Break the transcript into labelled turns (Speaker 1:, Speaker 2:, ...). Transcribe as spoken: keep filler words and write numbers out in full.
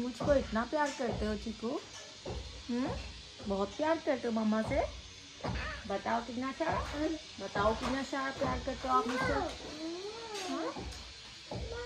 Speaker 1: मुझको इतना प्यार करते हो चिकू? हम्म, बहुत प्यार करते हो मम्मा से? बताओ कितना सारा, बताओ कितना सारा प्यार करते हो आप मुझसे? हाँ?